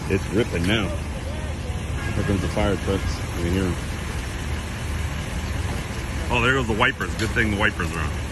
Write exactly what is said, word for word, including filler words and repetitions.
It's ripping now. Here comes the fire trucks. You can hear them. Oh, there goes the wipers. Good thing the wipers are on.